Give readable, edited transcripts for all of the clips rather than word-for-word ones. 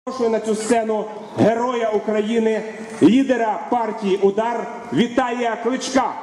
Запрошую на цю сцену Героя України, лідера партії «Удар» Віталія Кличка.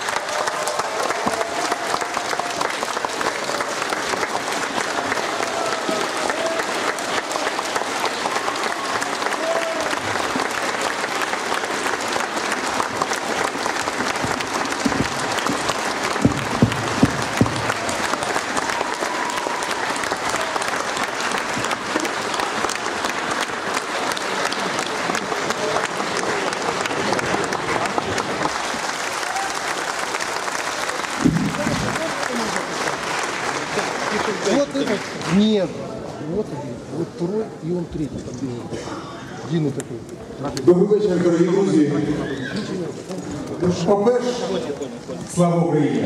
Вот этот? Нет. Вот один. Вот второй, и он третий. Длинный такой. Добрий вечір, дорогі друзі. По-перше, слава Україні!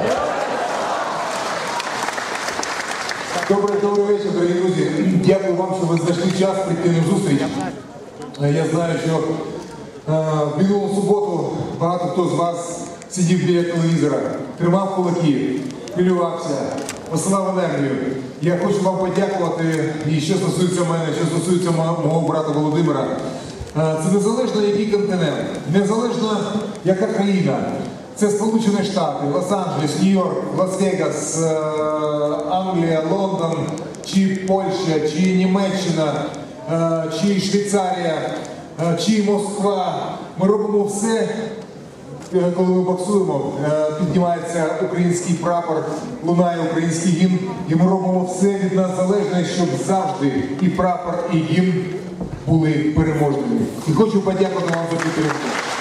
Добрий вечір, дорогі друзі. Дякую вам, що ви знайшли час прийти на зустріч. Я знаю, що в минулу суботу багато хто з вас сидів біля телевізора, тримав кулаки, хвилювався, посилав енергію. Я хочу вам подякувати, і що стосується мене, що стосується мого брата Володимира. Це незалежно який континент, незалежно яка країна. Це Сполучені Штати, Лос-Анджелес, Нью-Йорк, Лас-Вегас, Англія, Лондон, чи Польща, чи Німеччина, чи Швейцарія, чи Москва. Ми робимо все, коли ми боксуємо, піднімається український прапор, лунає український гімн, і ми робимо все від нас залежне, щоб завжди і прапор, і гімн були переможними. І хочу подякувати вам за підтримку.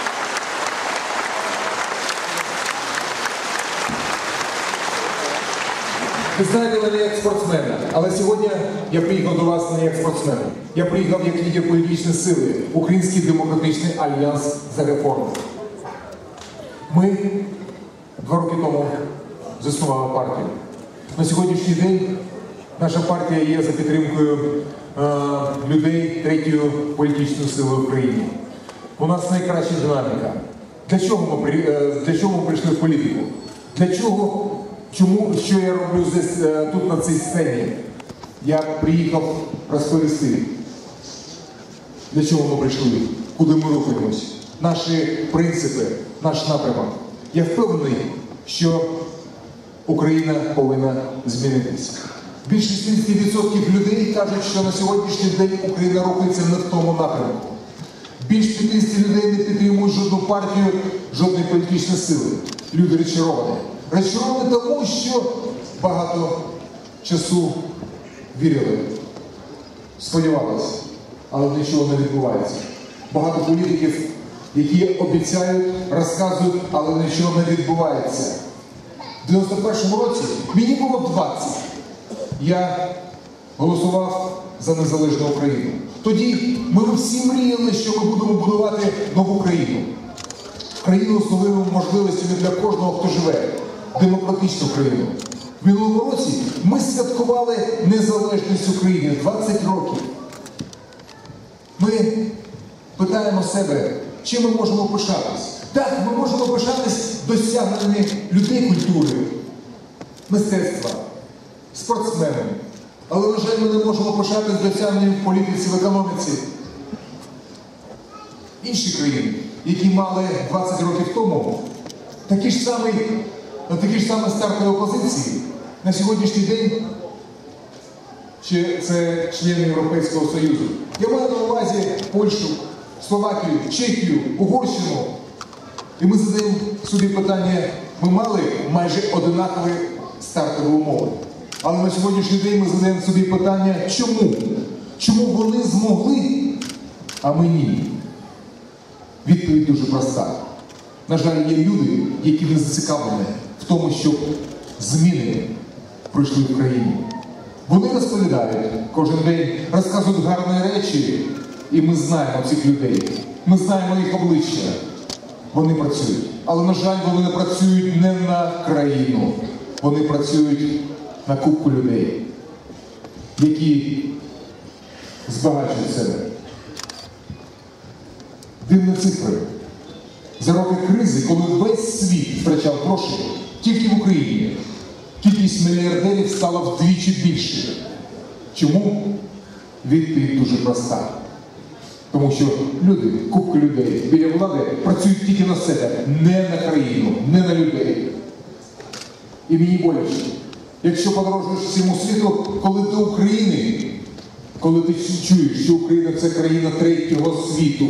Ви знаєте мене як спортсмена, але сьогодні я приїхав до вас не як спортсмен. Я приїхав як лідер політичної сили, Український демократичний альянс за реформу. Ми 2 роки тому заснували партію. На сьогоднішній день наша партія є за підтримкою людей третьої політичної сили в Україні. У нас найкраща динаміка. Для чого ми прийшли в політику? Для чого? Що я роблю тут, на цій сцені? Я приїхав розповісти, для чого ми прийшли, куди ми рухаємось, наші принципи, наш напрямок. Я впевнений, що Україна повинна змінитися. Більше 60% людей кажуть, що на сьогоднішній день Україна рухається не в тому напрямку. Більше 50% людей не підтримують жодну партію, жодної політичної сили. Люди розчаровані. Розчаровані тому, що багато часу вірили, сподівалися, але нічого не відбувається. Багато політиків, які обіцяють, розказують, але нічого не відбувається. В 91-му році мені було 20. Я голосував за незалежну Україну. Тоді ми всі мріяли, що ми будемо будувати нову країну. Країну з новими можливостями для кожного, хто живе. Демократичну країну. В минулому році ми святкували незалежність України 20 років. Ми питаємо себе, чим ми можемо пишатись. Так, ми можемо пишатись досягненнями людей культури, мистецтва, спортсменами. Але, на жаль, ми не можемо пишатись досягненнями в політиці, в економіці. Інші країни, які мали 20 років тому, такі ж самі стартові позиції, на сьогоднішній день це члени Європейського Союзу. Я маю на увазі Польщу, Словакію, Чехію, Угорщину. І ми задаємо собі питання, ми мали майже одинакові стартові умови. Але на сьогоднішній день ми задаємо собі питання, чому? Чому вони змогли, а ми ні? Відповідь дуже проста. На жаль, є люди, які не зацікавлені в тому, щоб зміни пройшли в країні. Вони розповідають кожен день, розказують гарні речі, і ми знаємо цих людей. Ми знаємо їх обличчя. Вони працюють. Але, на жаль, вони не працюють не на країну. Вони працюють на купку людей, які збагачують себе. Дивні цифри. За роки кризи, коли весь світ втрачав гроші, тільки в Україні кількість мільярдерів стала вдвічі більше. Чому? Відповідь дуже проста. Тому що люди, купка людей біля влади працюють тільки на себе, не на країну, не на людей. І мені боляче, якщо подорожуєш всьому світу, коли до України, коли ти чуєш, що Україна – це країна третього світу,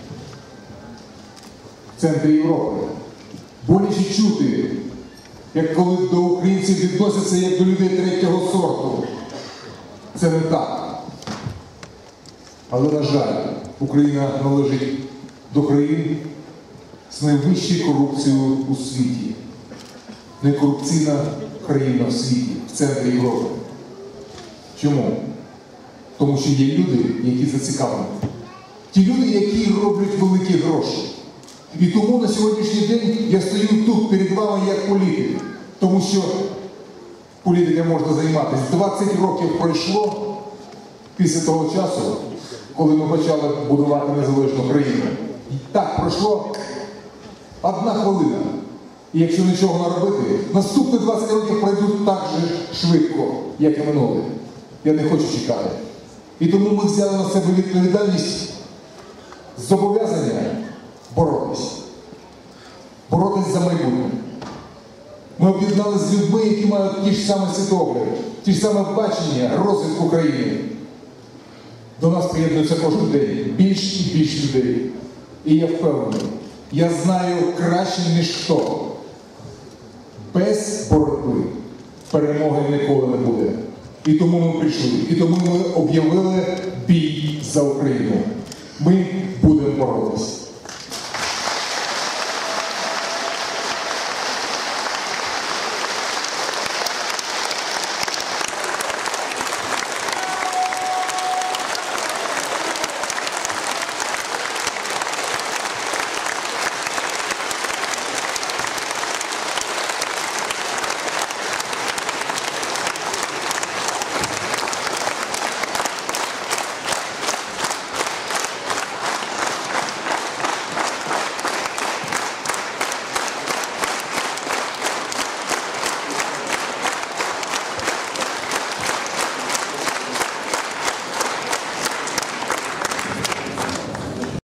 в центрі Європи, боляче чути, як коли до українців відносяться як до людей третього сорту. Це не так. Але, на жаль, Україна належить до країн з найвищою корупцією у світі. Найкорупційна країна в світі, в центрі Європи. Чому? Тому що є люди, які зацікавлені. Ті люди, які роблять великі гроші. І тому на сьогоднішній день я стою тут перед вами як політик. Тому що політикою можна займатися. 20 років пройшло після того часу, коли ми почали будувати незалежну країну. І так пройшло 1 хвилина. І якщо нічого не робити, наступні 20 років пройдуть так же швидко, як і минулі. Я не хочу чекати. І тому ми взяли на себе відповідальність, зобов'язання боротись. Боротись за майбутнє. Ми об'єдналися з людьми, які мають ті ж самі світогляди, ті ж самі бачення розвитку країни. До нас приєднується кожен день більш і більш людей. І я впевнений, я знаю краще, ніж хто. Без боротьби перемоги ніколи не буде. І тому ми прийшли. І тому ми об'явили бій за Україну. Ми будемо боротися.